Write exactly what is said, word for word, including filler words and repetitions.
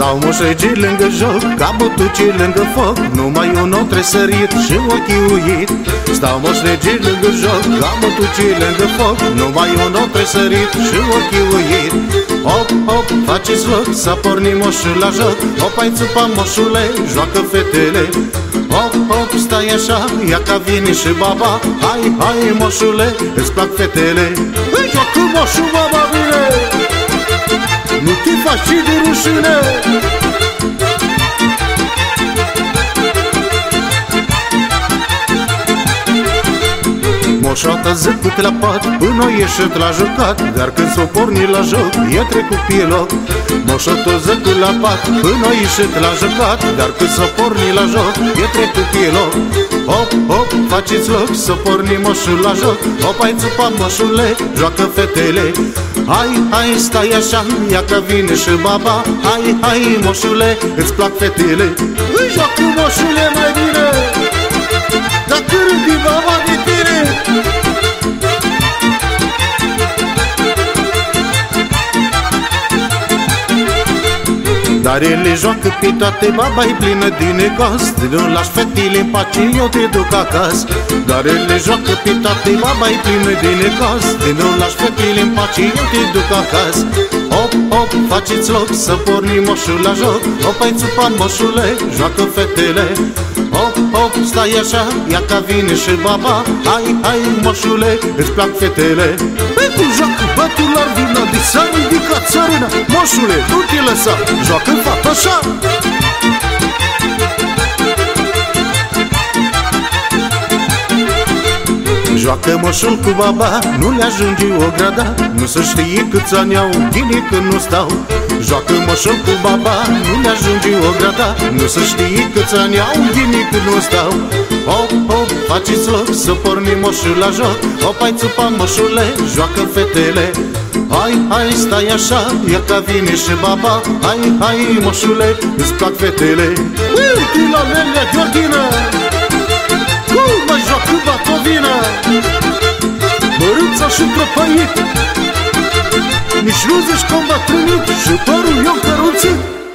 Stau moșregii lângă joc, ca butucii lângă foc, numai un om tresărit și ochii uit. Stau moșregii lângă joc, ca butucii lângă foc, numai un om tresărit și ochii uit. Hop, hop, faceți loc, s-a pornit moșul la joc, hop, hai țupa moșule, joacă fetele. Hop, hop, stai așa, ia ca vine și baba, hai, hai moșule, îți plac fetele. Joacă moșul, baba, bine! Nu te faci și de rușine! Moșata zăcut la pat, până a ieșit la jucat, dar când s-o porni la joc, e trecut pe loc. Moșata zăcut la pat, până a ieșit la jucat, dar când s-o porni la joc, e trecut pe loc. Hop, hop, faceți loc, să porni moșul la joc, hop, hai țupa moșule, joacă fetele. Hai, hai, stai așa, ia că vine și baba, hai, hai moșule, îți plac fetele. Joacă moșule mai bine, dacă râdi baba de tine. Dar ele joacă pe toate, baba-i plină din necaz, nu lași fetele în pace, eu te duc acasă. Dar ele joacă pe toate, baba-i plină din necaz, nu lași fetele în pace, eu te duc acasă. Hop, hop, faceți loc, să porni moșul la joc, hop, hai țupa moșule, joacă fetele. Hop, hop, stai așa, ia ca vine și baba, hai, hai moșule, îți plac fetele. Păi cu joacă bătul la vina, de s-a ridicat țărâna, moșule, nu te lăsa, joacă fata așa. Joacă moșul cu baba, nu le ajunge o grada, nu se știe câți ani au, ghine când nu stau. Joacă moșul cu baba, nu le ajunge o grada, nu se știe câți ani au, ghine când nu stau. Hop, hop, faceți loc, să porni moșul la joc, hop, hai țupa moșule, joacă fetele. Hai, hai, stai așa, ia ca vine și baba, hai, hai moșule, îți plac fetele. Uite la Lelia Gheorghina, cum mai joacă batovina, mărâța și prăpăit, nici nu zici că-mi bătrânit și părul eu căruțit.